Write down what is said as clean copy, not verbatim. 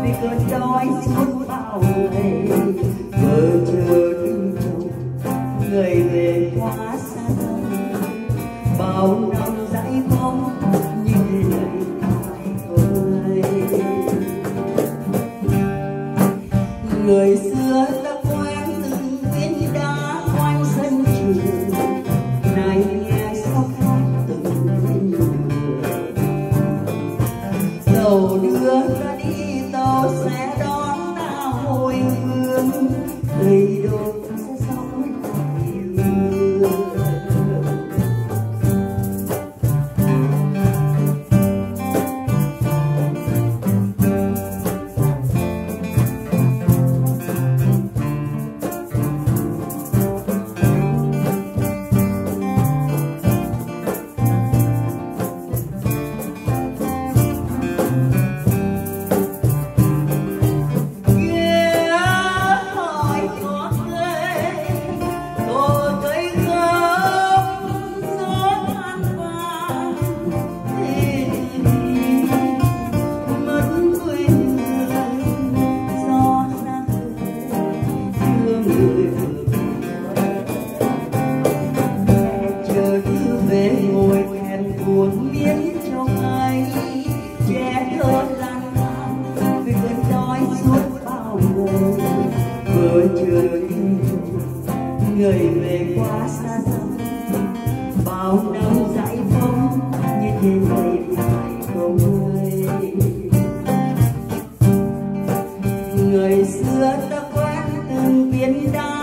vì cơn đói suốt bao ngày vừa chờ đêm trầu người về quá xa xăm bao năm dãi bóng như lời ai ơi. Người xưa ta quen từng viên đá quanh sân trường này nghe sóc khóc từng viên đường tàu đưa ta đi tàu sẽ đón ta hồi hương cây đôi sẽ sống yêu. Về ngồi thèm cuốn miếng trong ấy che thơ lang thang vì cơn đói suốt bao ngày vừa chờ người về quá xa xăm bao năm dãi bóng như thế này phải không ơi. Người xưa ta quen từng viên đá